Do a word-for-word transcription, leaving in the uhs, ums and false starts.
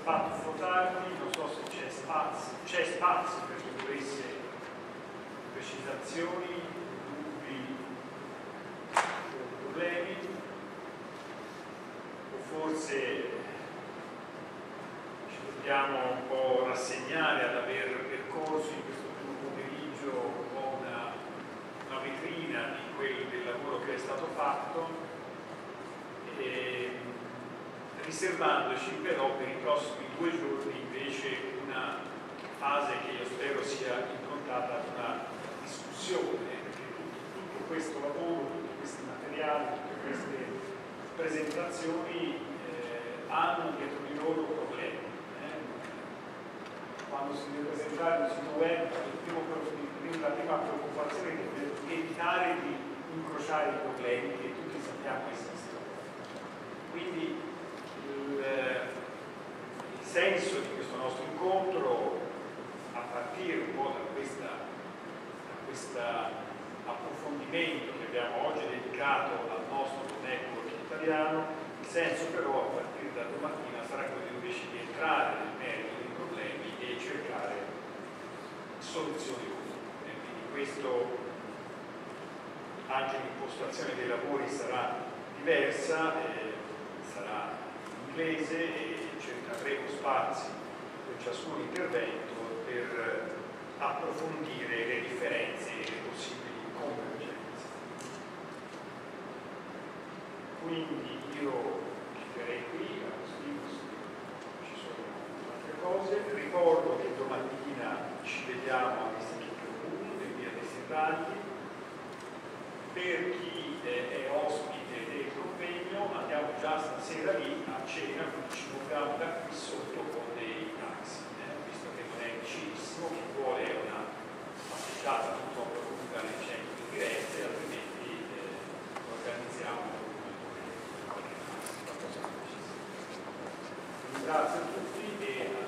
fatto un po' tardi, non so se c'è spazio, c'è spazio per diverse precisazioni, dubbi o problemi, o forse ci dobbiamo un po' rassegnare ad aver percorso in questo primo pomeriggio un po' una, una vetrina di quel del lavoro che è stato fatto, e riservandoci però per i prossimi due giorni invece una fase che io spero sia improntata ad una discussione, perché tutto, tutto questo lavoro, tutti questi materiali, tutte queste presentazioni eh, hanno dietro di loro problemi. Eh. Quando si deve presentare un sito web, il primo, la prima preoccupazione è evitare di incrociare i problemi che tutti sappiamo esistono. Quindi il, il senso di questo nostro incontro, a partire un po' da questa, da questa approfondimento che abbiamo oggi dedicato al nostro network italiano, il senso però a partire da domattina sarà quello invece di entrare nel merito dei problemi e cercare soluzioni comuni. Quindi questo, anche l'impostazione dei lavori sarà diversa, eh, sarà in inglese e avremo spazi per ciascun intervento per approfondire le differenze e le possibili convergenze. Quindi io chiuderei qui, così ci sono altre cose. Ricordo che domattina ci vediamo all'Istituto uno in via dei Serragli. Per chi eh, è ospite del convegno andiamo già stasera lì a cena, quindi ci muoviamo da qui sotto con dei taxi, eh, visto che non è vicinissimo, chi vuole una passeggiata non troppo lunga nel centro di Firenze, altrimenti eh, organizziamo qualche taxi, qualcosa di preciso. Grazie a tutti e